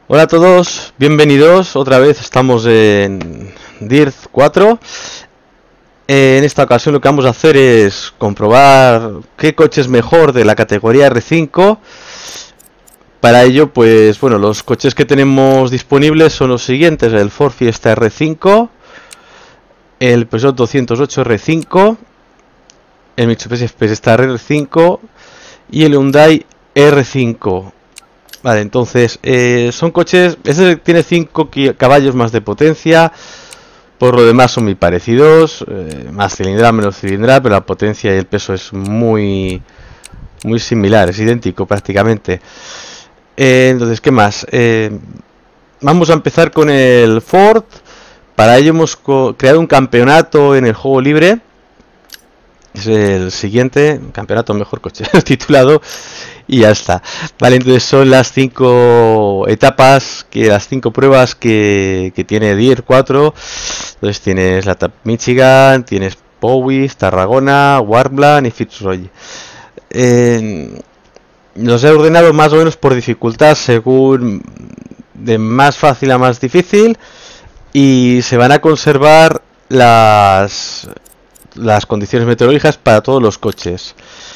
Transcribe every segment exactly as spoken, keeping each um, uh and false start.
Hola a todos, bienvenidos. Otra vez estamos en Dirt cuatro. En esta ocasión lo que vamos a hacer es comprobar qué coche es mejor de la categoría R cinco. Para ello, pues bueno, los coches que tenemos disponibles son los siguientes: el Ford Fiesta R cinco, el Peugeot doscientos ocho R cinco, el Mitsubishi Fiesta R cinco y el Hyundai R cinco. Vale, entonces eh, son coches. Este tiene cinco caballos más de potencia. Por lo demás son muy parecidos, eh, más cilindrada, menos cilindrada, pero la potencia y el peso es muy muy similar, es idéntico prácticamente. Eh, entonces, ¿qué más? Eh, vamos a empezar con el Ford. Para ello hemos creado un campeonato en el juego libre. Es el siguiente, campeonato mejor coche titulado, y ya está. Vale, entonces son las cinco etapas, que las cinco pruebas que, que tiene Dirt cuatro. Entonces tienes la etapa Michigan, tienes Powys, Tarragona, Warmblandt y Fitzroy. Eh, los he ordenado más o menos por dificultad, según de más fácil a más difícil, y se van a conservar las las condiciones meteorológicas para todos los coches.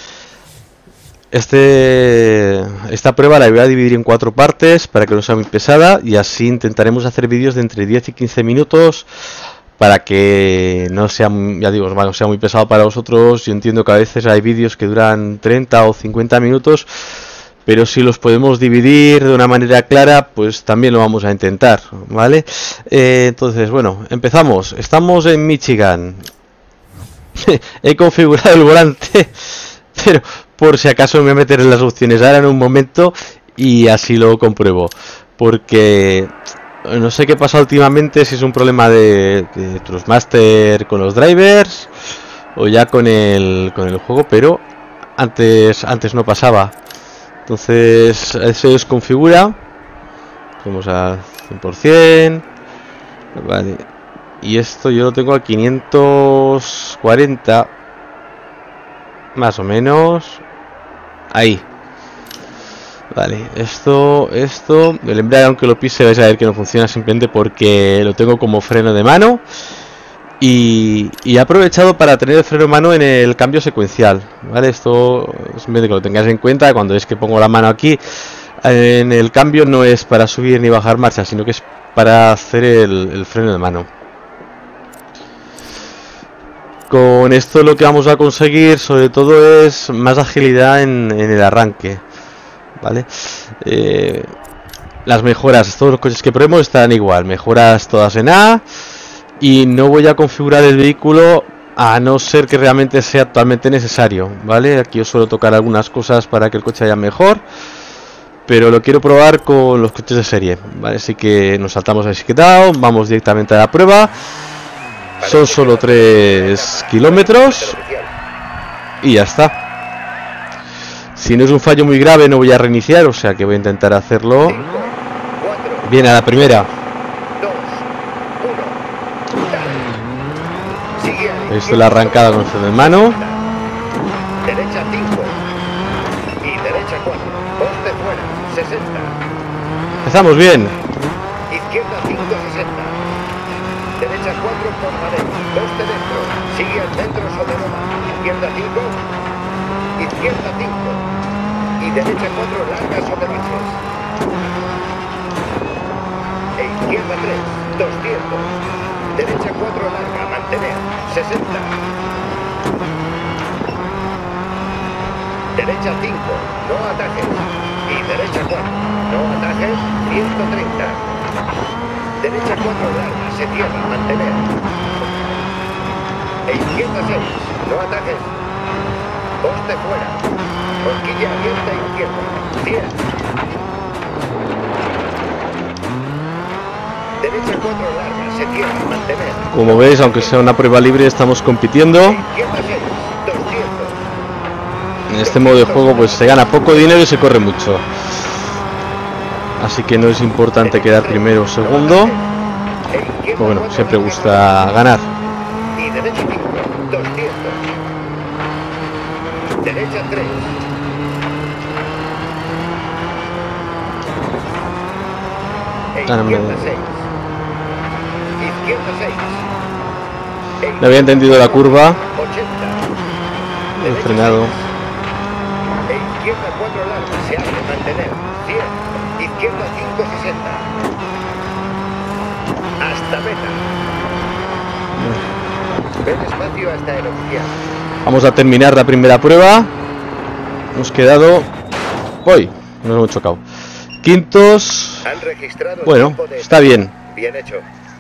Este, esta prueba la voy a dividir en cuatro partes para que no sea muy pesada, y así intentaremos hacer vídeos de entre diez y quince minutos para que no sea, ya digo, no sea muy pesado para vosotros. Yo entiendo que a veces hay vídeos que duran treinta o cincuenta minutos, pero si los podemos dividir de una manera clara, pues también lo vamos a intentar, ¿vale? Eh, entonces, bueno, empezamos. Estamos en Michigan. He configurado el volante, pero por si acaso me voy a meter en las opciones ahora en un momento y así lo compruebo, porque no sé qué pasa últimamente, si es un problema de, de Trustmaster con los drivers o ya con el con el juego, pero antes antes no pasaba. Entonces eso desconfigura, vamos a cien por cien, vale. Y esto yo lo tengo a quinientos cuarenta, más o menos. Ahí. Vale, esto, esto, el embrague, aunque lo pise, vais a ver que no funciona, simplemente porque lo tengo como freno de mano. Y, y he aprovechado para tener el freno de mano en el cambio secuencial. Vale, esto simplemente que lo tengáis en cuenta cuando es que pongo la mano aquí. En el cambio no es para subir ni bajar marcha, sino que es para hacer el, el freno de mano. Con esto lo que vamos a conseguir sobre todo es más agilidad en, en el arranque, ¿vale? Eh, las mejoras, todos los coches que probemos están igual, mejoras todas en A, y no voy a configurar el vehículo a no ser que realmente sea totalmente necesario, ¿vale? Aquí os suelo tocar algunas cosas para que el coche vaya mejor, pero lo quiero probar con los coches de serie, ¿vale? Así que nos saltamos el etiquetado, vamos directamente a la prueba. Son solo tres kilómetros y ya está. Si no es un fallo muy grave no voy a reiniciar, o sea que voy a intentar hacerlo bien a la primera. Esto es la arrancada con el freno de mano. Derecha cinco y derecha cuatro. Poste fuera, sesenta. Empezamos bien. Izquierda cinco, sesenta. Derecha cuatro por la derecha. Poste dentro. Sigue al centro sobre Roma. Izquierda cinco. Izquierda cinco. Y derecha cuatro larga sobre baches. E izquierda tres. doscientos. Derecha cuatro larga. Mantener. sesenta. Derecha cinco. No atajes. Y derecha cuatro. No atajes. ciento treinta. Derecha cuatro larga, se cierra, mantener. E izquierda seis, no atajes. Poste fuera. Horquilla abierta izquierda, cien. Derecha cuatro larga, se cierra, mantener. Como veis, aunque sea una prueba libre, estamos compitiendo. Izquierda seis, doscientos. En este modo de juego pues se gana poco dinero y se corre mucho. Así que no es importante quedar primero o segundo. Pero bueno, siempre gusta ganar. Y derecha cinco, doscientos. Derecha tres. izquierda seis. Izquierda seis. No había entendido la curva. ochenta. He frenado. E izquierda cuatro larga. Se abre mantener. cien. Izquierda cinco sesenta. Hasta meta. Ven despacio hasta el oficial. Vamos a terminar la primera prueba. Hemos quedado... ¡Uy! Nos hemos chocado. Quintos... Han registrado Bueno, tiempo de... está bien. Bien hecho.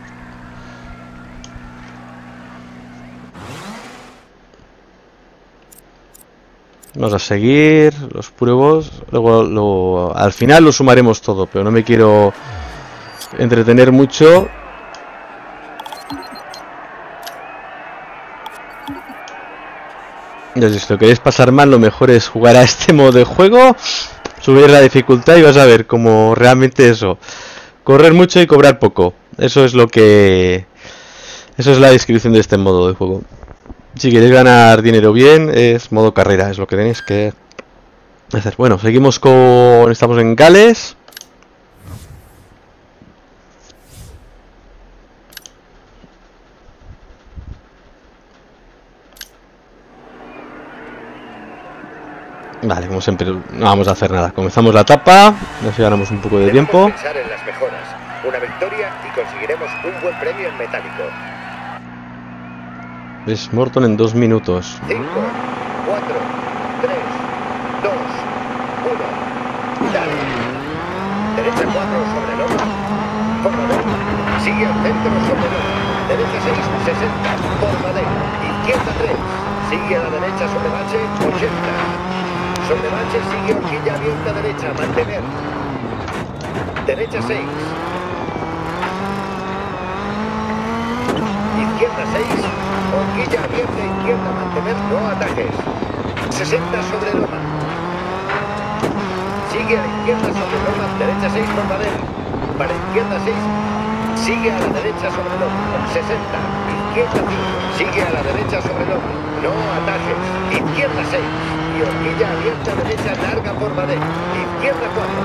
Vamos a seguir los pruebos. Luego, lo, al final lo sumaremos todo, pero no me quiero entretener mucho. Entonces, si lo queréis pasar mal, lo mejor es jugar a este modo de juego, subir la dificultad y vas a ver como realmente eso. Correr mucho y cobrar poco. Eso es lo que... Eso es la descripción de este modo de juego. Si queréis ganar dinero bien, es modo carrera, es lo que tenéis que hacer. Bueno, seguimos con... Estamos en Gales. Vale, como siempre, no vamos a hacer nada. Comenzamos la etapa, así ganamos un poco de Debemos tiempo. pensar en las mejoras. Una victoria y conseguiremos un buen premio en metálico. Es Morton en dos minutos. cinco, cuatro, tres, dos, uno. Dale. Derecha cuatro sobre loma. Forma D. Sigue al centro sobre loma. Derecha seis, sesenta. Forma D. Izquierda tres. Sigue a la derecha sobre bache, ochenta. Sobre bache sigue horquilla abierta derecha, mantener. Derecha seis. Izquierda seis. Horquilla abierta izquierda, mantener, no atajes. sesenta sobre loma. Sigue a la izquierda sobre loma, derecha seis por Madel. Para izquierda seis. Sigue a la derecha sobre loma. sesenta. Izquierda cinco. Sigue a la derecha sobre loma. No atajes. Izquierda seis. Y horquilla abierta derecha larga por Madel. Izquierda cuatro.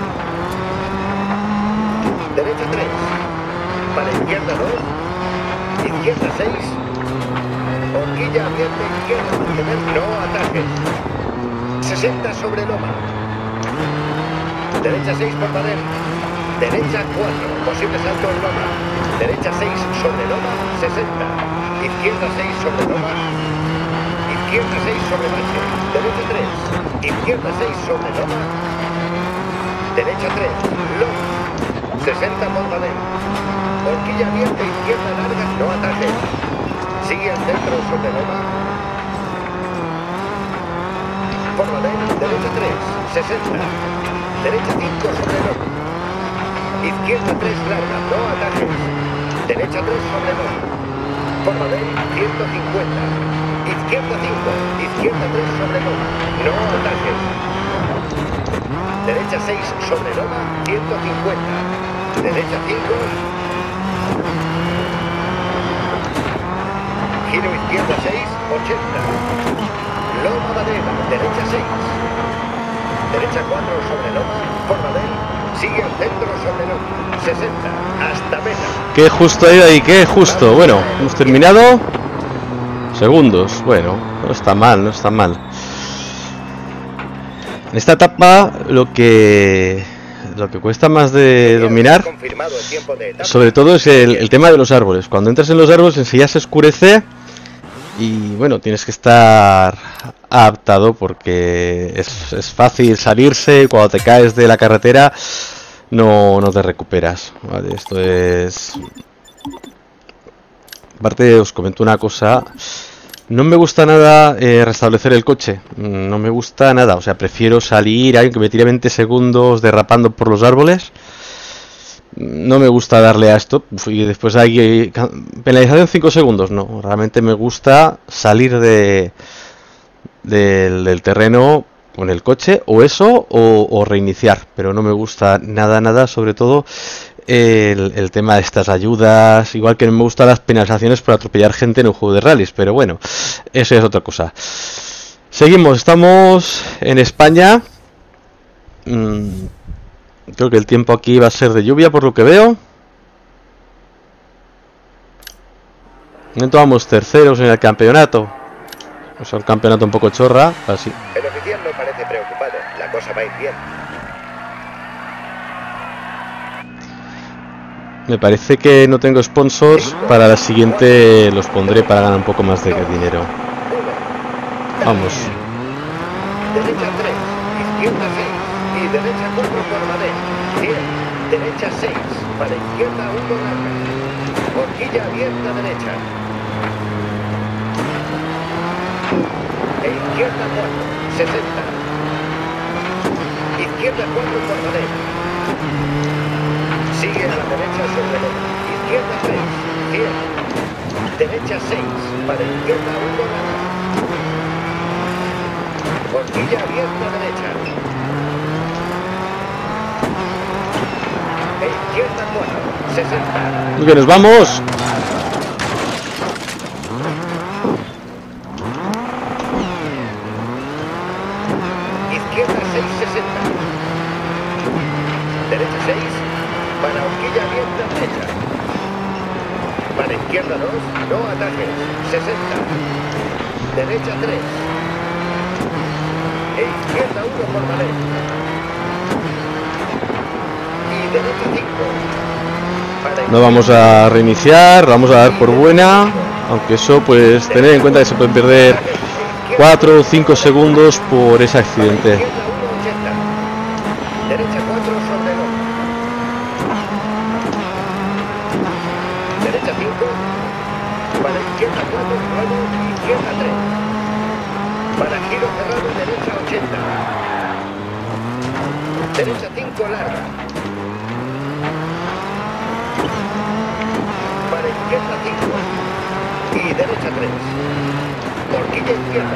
Derecha tres. Para izquierda dos. Izquierda seis. Horquilla abierta izquierda, mantener, no atajes. sesenta sobre loma. Derecha seis por Madel. Derecha cuatro, posible salto en loma. Derecha seis sobre loma, sesenta. Izquierda seis sobre loma. Izquierda seis sobre bache. Derecha tres. Izquierda seis sobre loma. Derecha tres. Loma. sesenta por Madel. Horquilla abierta izquierda larga, no atajes. Sigue al centro sobre loma. Por Madel, derecha tres. sesenta. Derecha cinco sobre loma. Izquierda tres larga, no atajes. Derecha tres sobre loma. Por Madel, ciento cincuenta. Izquierda cinco. Izquierda tres sobre loma. No atajes. Derecha seis sobre loma, ciento cincuenta. Derecha cinco. Giro izquierda seis, ochenta. Loma Madela, derecha seis. Derecha cuatro sobre loma, por Madel. Sigue al centro sobre loma, sesenta. Hasta meta. Qué justo ha ido ahí, qué justo. Bueno, hemos terminado. Segundos, bueno, no está mal, no está mal. En esta etapa lo que lo que cuesta más de dominar, sobre todo, es el, el tema de los árboles. Cuando entras en los árboles enseguida se oscurece y bueno, tienes que estar adaptado porque es, es fácil salirse y cuando te caes de la carretera no, no te recuperas, ¿vale? Esto es... Aparte os comento una cosa. No me gusta nada eh, restablecer el coche, no me gusta nada, o sea, prefiero salir, alguien que me tire veinte segundos derrapando por los árboles. No me gusta darle a esto y después hay penalización cinco segundos, no, realmente me gusta salir de del, del terreno con el coche, o eso, o, o reiniciar, pero no me gusta nada, nada, sobre todo El, el tema de estas ayudas, igual que no me gustan las penalizaciones por atropellar gente en un juego de rallies, pero bueno, eso es otra cosa. Seguimos, estamos en España. Creo que el tiempo aquí va a ser de lluvia por lo que veo. Entonces vamos terceros en el campeonato. O sea, el campeonato un poco chorra, así. El oficial no parece preocupado. La cosa va a ir bien. Me parece que no tengo sponsors. Para la siguiente los pondré para ganar un poco más de dinero. Vamos. Derecha tres, izquierda seis y derecha cuatro por Madrid. cien, derecha seis, para izquierda uno larga. Horquilla abierta derecha. E izquierda cuatro, sesenta. Izquierda cuatro por Madrid. Sigue a la derecha sobre loma. Izquierda tres, cien. Derecha seis, para izquierda uno larga. Horquilla abierta derecha. E izquierda cuatro, sesenta. ¿Y que nos vamos? Izquierda seis, sesenta. Derecha seis, para horquilla abierta derecha. Para izquierda dos, no atajes, sesenta. Derecha tres. E izquierda uno por Madrid. Y derecha cinco. No vamos a reiniciar, vamos a dar por buena. Aunque eso, pues, tener en cuenta que se pueden perder cuatro o cinco segundos por ese accidente. Derecha cuatro sobre dos. Derecha cinco. Para izquierda cuatro, nuevo, izquierda tres. Para giro cerrado, derecha ochenta. Derecha cinco larga. Para izquierda cinco. Y derecha tres. Horquilla izquierda.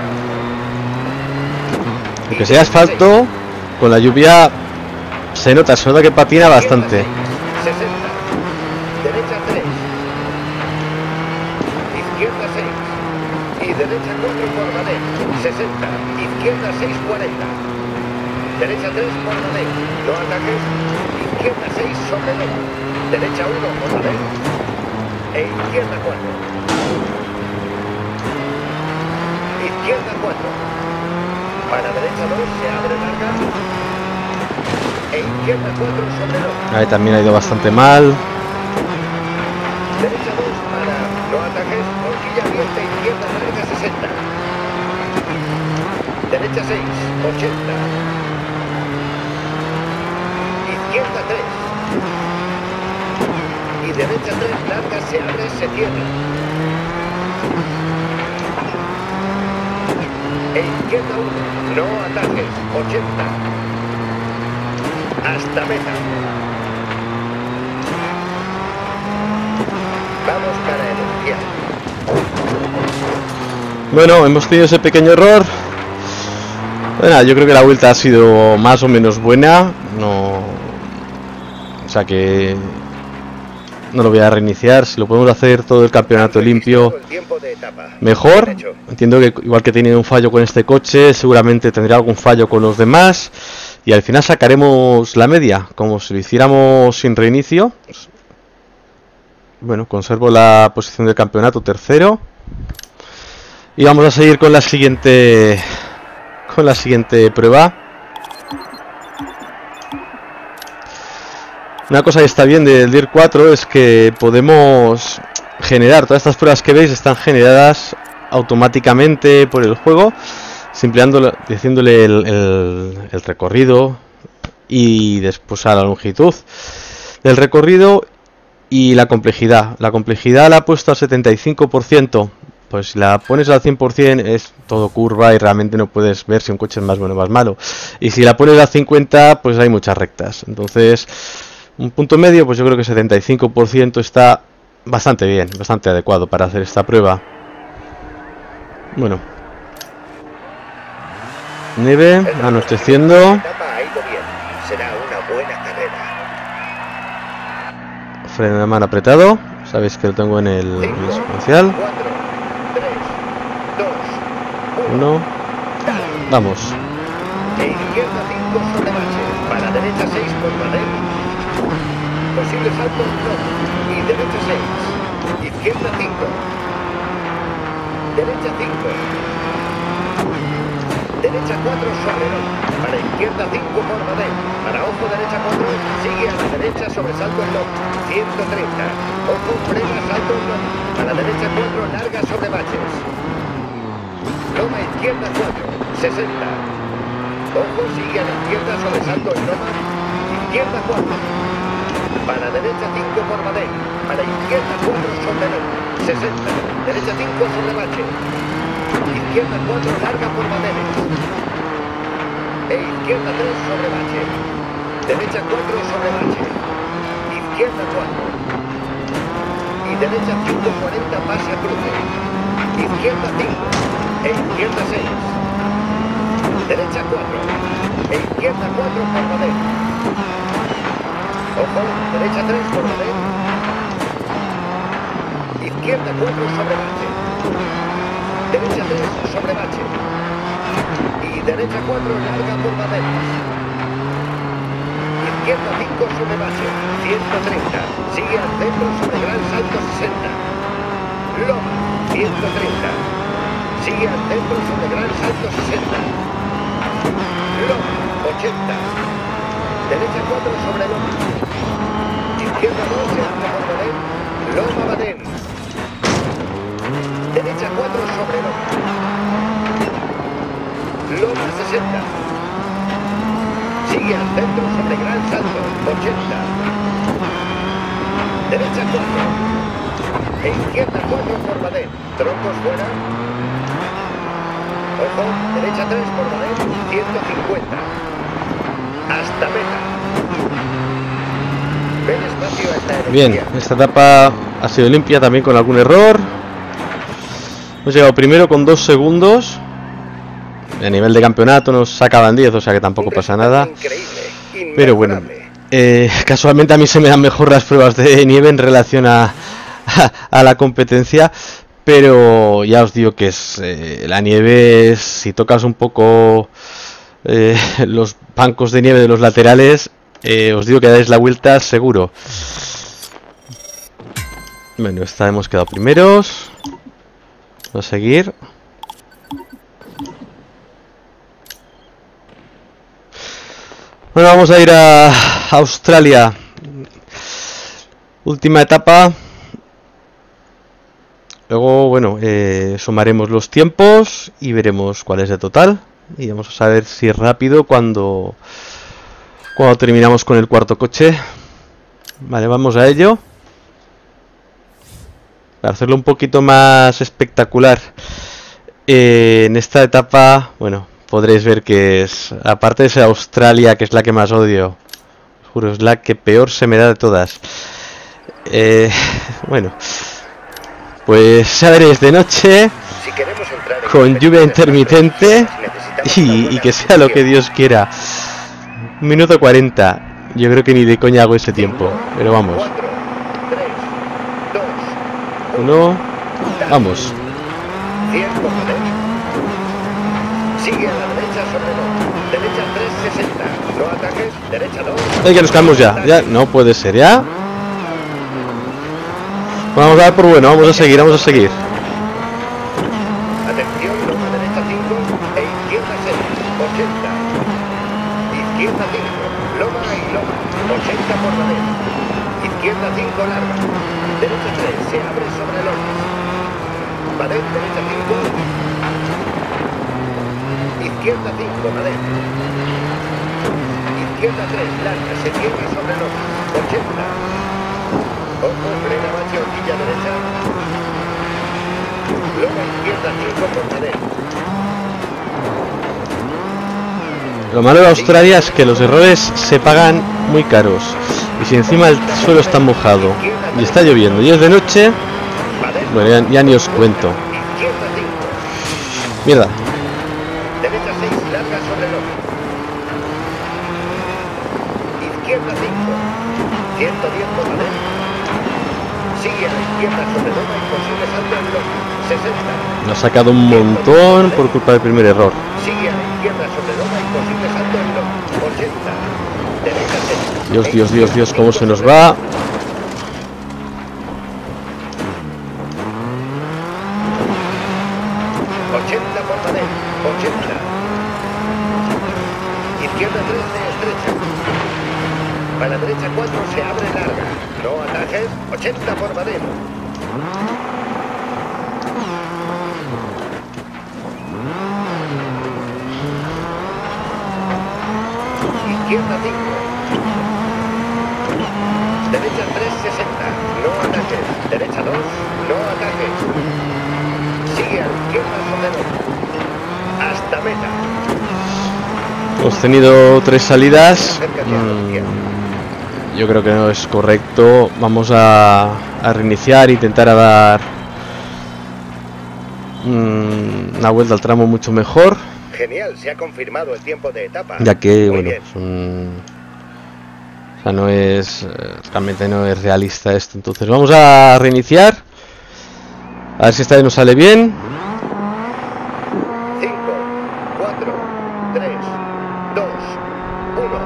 Aunque sea asfalto, con la lluvia se nota, se nota que patina bastante. sesenta. Derecha tres. Izquierda seis. Y derecha cuatro por Madrid. sesenta. Izquierda seis, cuarenta. Derecha tres por Madrid. No ataques. Izquierda seis sobre loma. Derecha uno por Madrid. E izquierda cuatro. Izquierda cuatro. Para derecha dos se abre larga. E izquierda cuatro sobre loma. Ahí también ha ido bastante mal. Derecha dos para no ataques. Horquilla abierta, izquierda larga, sesenta. Derecha seis, ochenta. Izquierda tres. Y derecha tres larga se abre, se cierra. E izquierda uno, no ataques, ochenta. Hasta meta. Vamos para el oficial. Bueno, hemos tenido ese pequeño error. Bueno, yo creo que la vuelta ha sido más o menos buena. No, o sea que no lo voy a reiniciar. Si lo podemos hacer todo el campeonato limpio, mejor. Entiendo que igual que tiene un fallo con este coche, seguramente tendrá algún fallo con los demás. Y al final sacaremos la media, como si lo hiciéramos sin reinicio. Bueno, conservo la posición del campeonato, tercero. Y vamos a seguir con la siguiente con la siguiente prueba. Una cosa que está bien del Dirt cuatro es que podemos generar, todas estas pruebas que veis están generadas automáticamente por el juego, simplemente diciéndole el, el, el recorrido y después a la longitud del recorrido y la complejidad. La complejidad la ha puesto al setenta y cinco por ciento. Pues si la pones al cien por cien es todo curva y realmente no puedes ver si un coche es más bueno o más malo. Y si la pones al cincuenta, pues hay muchas rectas. Entonces, un punto medio, pues yo creo que setenta y cinco por ciento está bastante bien, bastante adecuado para hacer esta prueba. Bueno. Nieve, anocheciendo. Será una buena carrera. Freno de mano apretado. Sabéis que lo tengo en el secuencial. Uno. Vamos. E izquierda cinco sobre bache. Para derecha seis por Madrid. Posible salto no. Y derecha seis. Izquierda cinco. Derecha cinco. Derecha cuatro sobre no. Para izquierda cinco por Madrid. Para ojo derecha cuatro. Sigue a la derecha sobresalto en no. ciento treinta. Ojo frena salto en no. A la derecha cuatro larga sobre baches. Loma izquierda cuatro. sesenta. Ojo sigue a la izquierda sobresalto en loma. Izquierda cuatro. Para derecha cinco por Madrid. Para izquierda cuatro sobre no. sesenta. Derecha cinco sobre bache. Izquierda cuatro larga por Madrid. E izquierda tres sobre bache. Derecha cuatro sobre bache. Izquierda cuatro. Y derecha cinco cuarenta pase a cruce. Izquierda cinco. E izquierda seis. Derecha cuatro. E izquierda cuatro por Madrid. Ojo, derecha tres por Madrid. Izquierda cuatro sobre bache. Derecha tres sobre bache. Y derecha cuatro larga por Madrid. Izquierda cinco sobre bache. ciento treinta. Sigue al centro sobre gran salto sesenta. Loma. ciento treinta. Sigue al centro sobre gran salto sesenta. Loma. ochenta. Derecha cuatro sobre loma. Izquierda dos se anda por Badén. Loma Badén. Derecha cuatro sobre loma. Loma sesenta. Sigue al centro sobre gran salto. ochenta. Derecha cuatro. E izquierda cuatro por Badén. Troncos fuera. Ojo, derecha tres por Badén. ciento cincuenta. Hasta meta. Ven espacio a esta energía. Bien, esta etapa ha sido limpia también con algún error. Hemos llegado primero con dos segundos. A nivel de campeonato nos sacaban diez, o sea que tampoco pasa nada. Pero bueno, eh, casualmente a mí se me dan mejor las pruebas de nieve en relación a, a, a la competencia. Pero ya os digo que es eh, la nieve, es, si tocas un poco eh, los bancos de nieve de los laterales, eh, os digo que dais la vuelta seguro. Bueno, esta hemos quedado primeros. Vamos a seguir. Bueno, vamos a ir a Australia. Última etapa. Luego, bueno, eh, sumaremos los tiempos y veremos cuál es el total. Y vamos a saber si es rápido cuando, cuando terminamos con el cuarto coche. Vale, vamos a ello. Para hacerlo un poquito más espectacular, eh, en esta etapa, bueno, podréis ver que es, aparte de ser Australia, que es la que más odio, os juro, es la que peor se me da de todas. Eh, bueno, pues ya veréis de noche, con lluvia intermitente y, y que sea lo que Dios quiera. Un minuto cuarenta, yo creo que ni de coña hago ese tiempo, pero vamos. Uno, vamos. Sigue a la derecha sobre no. Derecha tres sesenta. No ataques. Derecha dos. Ay, que nos caemos ya. Ya, no puede ser, ya. Vamos a dar por bueno, vamos a seguir, vamos a seguir. Atención, loma derecha cinco e izquierda seis. ochenta. Izquierda cinco. Loma y loma. ochenta por la derecha. Izquierda cinco larga. Derecha tres. Se abre sobre loma. Badén, derecha cinco. Izquierda cinco, Madrid. Izquierda tres, larga, se cierra sobre loma. ochenta. Ojo, frena, bache, horquilla derecha. Loma izquierda cinco por Madrid. Lo malo de Australia es que los errores se pagan muy caros. Y si encima el suelo está mojado y está lloviendo y es de noche, bueno, ya, ya ni os cuento. Mierda. Derecha seis, larga sobre loma. Izquierda cinco. ciento diez por la derecha. Sigue a la izquierda sobre loma y posible salto en loma. sesenta. Nos ha sacado un montón por culpa del primer error. Sigue a la izquierda sobre loma y posible salto en loma. ochenta. Dios, Dios, Dios, Dios, cómo se nos va. ochenta por Madrid, ochenta. Izquierda tres de estrecha. Para la derecha cuatro se abre larga. No atajes, ochenta por Madrid. Izquierda cinco. Derecha tres sesenta. No atajes. Derecha dos. No atajes. Sigue a la izquierda sobre dos. Hasta meta. Hemos tenido tres salidas. Mm, yo creo que no es correcto. Vamos a, a reiniciar e intentar a dar mm, una vuelta al tramo mucho mejor. Genial, se ha confirmado el tiempo de etapa. Ya que, Muy bueno, bien. es un... o sea, no es... eh, realmente no es realista esto. Entonces vamos a reiniciar. A ver si esta vez nos sale bien. cinco, cuatro, tres, dos, uno.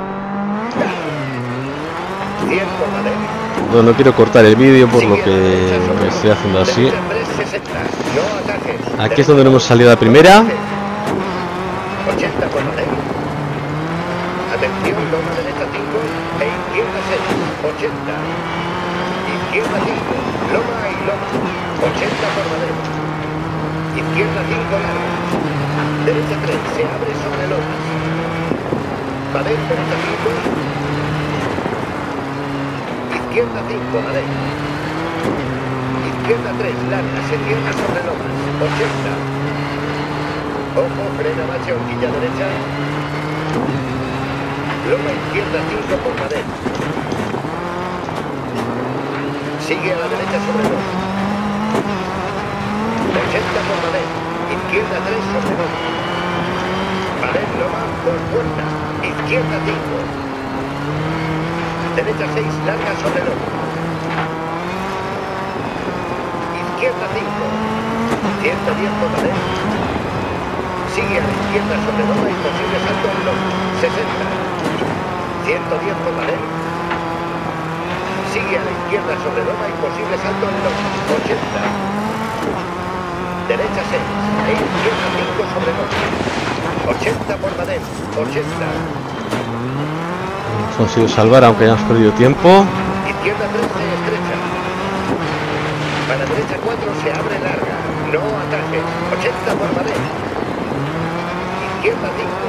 cien por Madrid. No, no quiero cortar el vídeo por lo que me estoy haciendo así. Derecha tres sesenta. No atajes. Aquí es donde no hemos salido a la primera. ochenta por Madrid. Atención, loma derecha cinco e izquierda seis. ochenta. Izquierda cinco. Loma y loma. ochenta por Madrid. Izquierda cinco larga. Derecha tres. Se abre sobre lomas. Madrid derecha cinco. Izquierda cinco Madrid. Izquierda tres larga. Se cierra sobre lomas. ochenta. Ojo, frena marcha, horquilla derecha. Loma izquierda cinco por Madrid. Sigue a la derecha sobre dos. ochenta por Madrid. Izquierda tres sobre dos. Madrid loma por puerta. Izquierda cinco. Derecha seis larga sobre dos. Izquierda cinco. ciento diez por Madrid. Sigue a la izquierda sobre loma y posible salto en loma. sesenta. ciento diez por Madrid. Sigue a la izquierda sobre loma y posible salto en loma. ochenta. Derecha seis. E izquierda cinco sobre loma. ochenta por Madrid. ochenta. Hemos conseguido salvar aunque hayamos perdido tiempo. Izquierda trece estrecha. Para derecha cuatro se abre larga. No atajes. ochenta por Madrid. Izquierda cinco.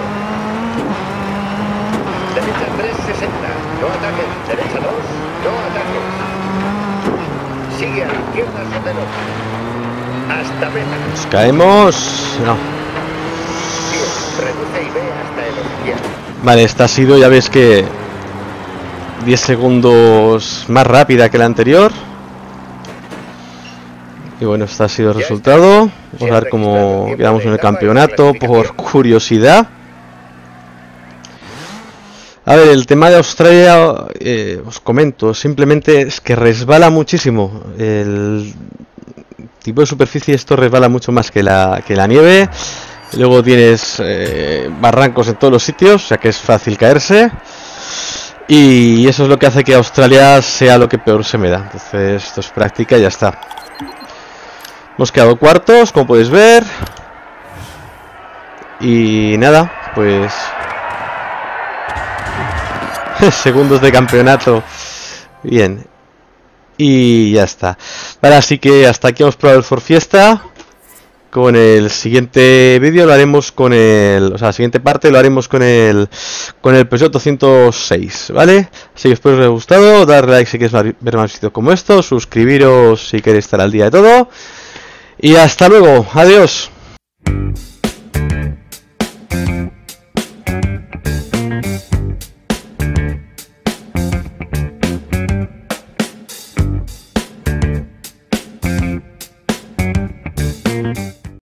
Derecha tres sesenta. No ataques. Derecha dos. No ataques. Sigue a la izquierda sobre dos. Hasta meta. Nos caemos. No. Bien. Reduce y ve hasta el oficial. Vale, esta ha sido, ya ves que diez segundos más rápida que la anterior. Y bueno, este ha sido el resultado. Vamos a ver cómo quedamos en el campeonato por curiosidad. A ver, el tema de Australia, eh, os comento, simplemente es que resbala muchísimo. El tipo de superficie, esto resbala mucho más que la, que la nieve. Luego tienes eh, barrancos en todos los sitios, o sea que es fácil caerse. Y eso es lo que hace que Australia sea lo que peor se me da. Entonces esto es práctica y ya está. Hemos quedado cuartos, como podéis ver. Y nada, pues... segundos de campeonato. Bien. Y ya está. Vale, así que hasta aquí hemos probado el Ford Fiesta. Con el siguiente vídeo lo haremos con el... O sea, la siguiente parte lo haremos con el... Con el Peugeot doscientos seis, ¿vale? Así que espero que os haya gustado. Darle like si queréis ver más vídeos como estos. Suscribiros si queréis estar al día de todo. Y hasta luego. Adiós.